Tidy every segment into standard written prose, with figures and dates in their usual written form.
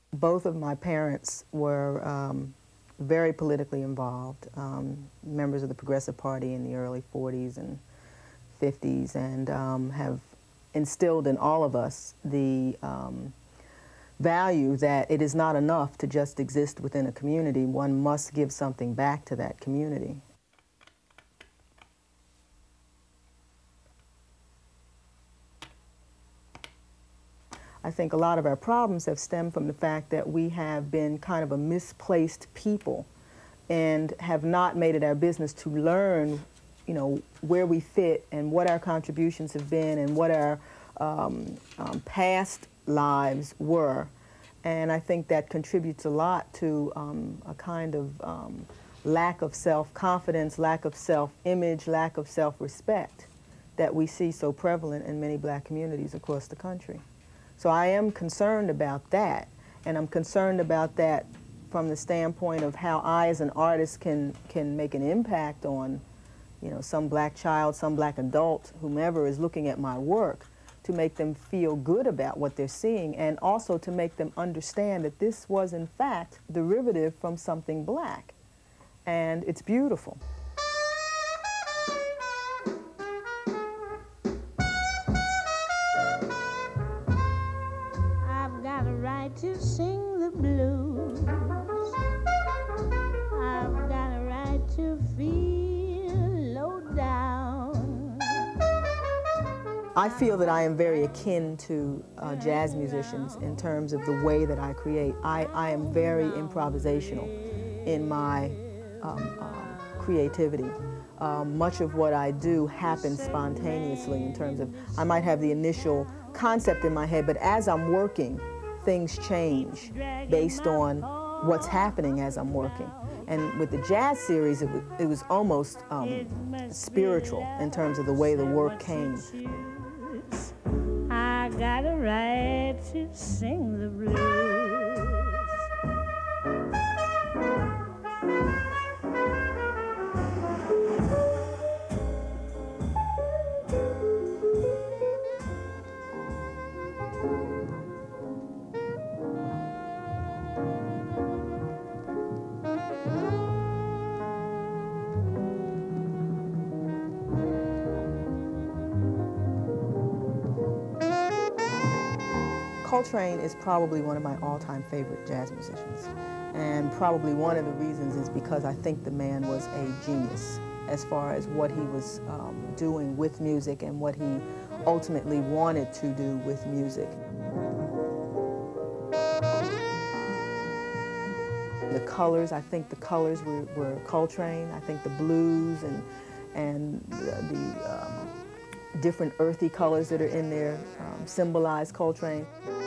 Both of my parents were very politically involved, members of the Progressive Party in the early 40s and 50s, and have instilled in all of us the value that it is not enough to just exist within a community. One must give something back to that community. I think a lot of our problems have stemmed from the fact that we have been kind of a misplaced people and have not made it our business to learn, you know, where we fit and what our contributions have been and what our past lives were. And I think that contributes a lot to a kind of lack of self-confidence, lack of self-image, lack of self-respect that we see so prevalent in many black communities across the country. So I am concerned about that, and I'm concerned about that from the standpoint of how I as an artist can make an impact on, you know, some black child, some black adult, whomever is looking at my work, to make them feel good about what they're seeing, and also to make them understand that this was in fact derivative from something black, and it's beautiful. To sing the blues, I've got a right to feel low down. I feel that I am very akin to jazz musicians in terms of the way that I create. I am very improvisational in my creativity. Much of what I do happens spontaneously in terms of, I might have the initial concept in my head, but as I'm working, things change based on what's happening as I'm working. And with the jazz series, it was almost spiritual in terms of the way the work came. I got a right to sing the blues. Coltrane is probably one of my all-time favorite jazz musicians, and probably one of the reasons is because I think the man was a genius as far as what he was doing with music and what he ultimately wanted to do with music. The colors, I think the colors were Coltrane. I think the blues and the different earthy colors that are in there symbolize Coltrane.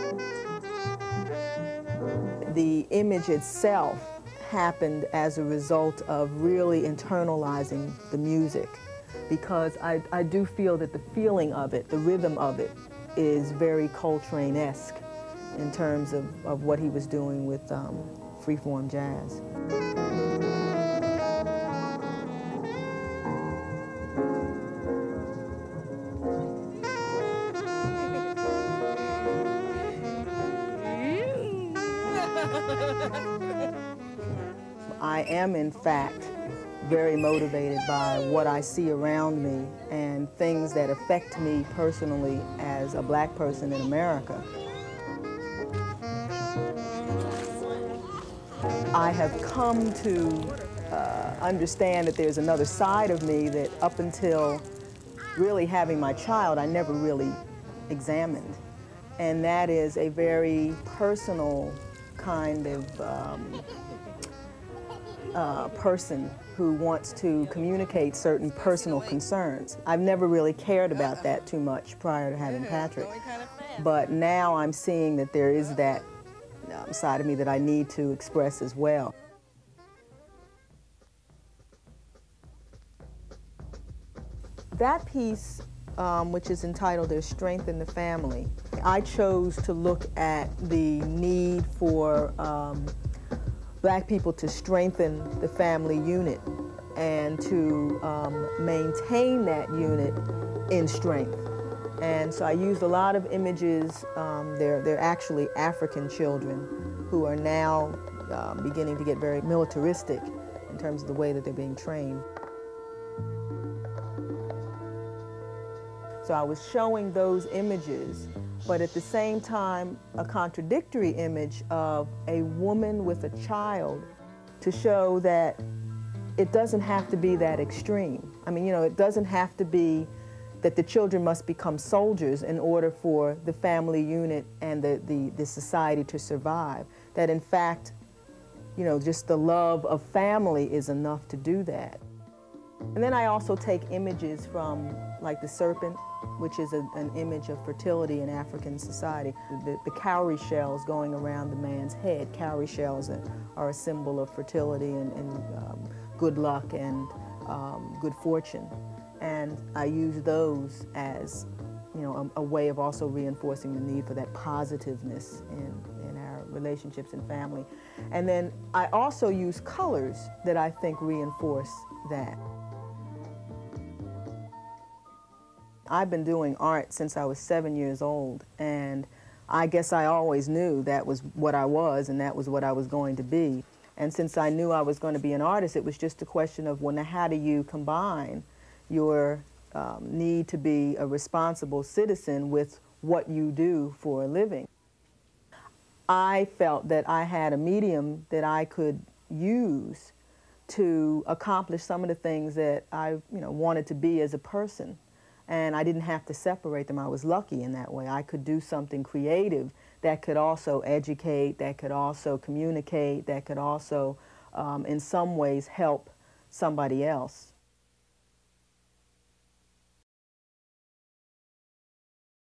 The image itself happened as a result of really internalizing the music, because I do feel that the feeling of it, the rhythm of it, is very Coltrane-esque in terms of what he was doing with freeform jazz. I am, in fact, very motivated by what I see around me and things that affect me personally as a black person in America. I have come to understand that there's another side of me that up until really having my child, I never really examined. And that is a very personal kind of person who wants to communicate certain personal concerns. I've never really cared about that too much prior to having Patrick, but now I'm seeing that there is that side of me that I need to express as well. That piece, which is entitled "There's Strength in the Family," I chose to look at the need for black people to strengthen the family unit and to maintain that unit in strength. And so I used a lot of images. They're actually African children who are now beginning to get very militaristic in terms of the way that they're being trained. So I was showing those images, but at the same time, a contradictory image of a woman with a child to show that it doesn't have to be that extreme. I mean, you know, it doesn't have to be that the children must become soldiers in order for the family unit and the society to survive. That in fact, you know, just the love of family is enough to do that. And then I also take images from, like the serpent, which is an image of fertility in African society. The cowrie shells going around the man's head. Cowrie shells are a symbol of fertility and good luck and good fortune. And I use those as, you know, a way of also reinforcing the need for that positiveness in our relationships and family. And then I also use colors that I think reinforce that. I've been doing art since I was 7 years old, and I guess I always knew that was what I was and that was what I was going to be. And since I knew I was going to be an artist, it was just a question of, well, now how do you combine your need to be a responsible citizen with what you do for a living? I felt that I had a medium that I could use to accomplish some of the things that I, you know, wanted to be as a person. And I didn't have to separate them. I was lucky in that way. I could do something creative that could also educate, that could also communicate, that could also, in some ways, help somebody else.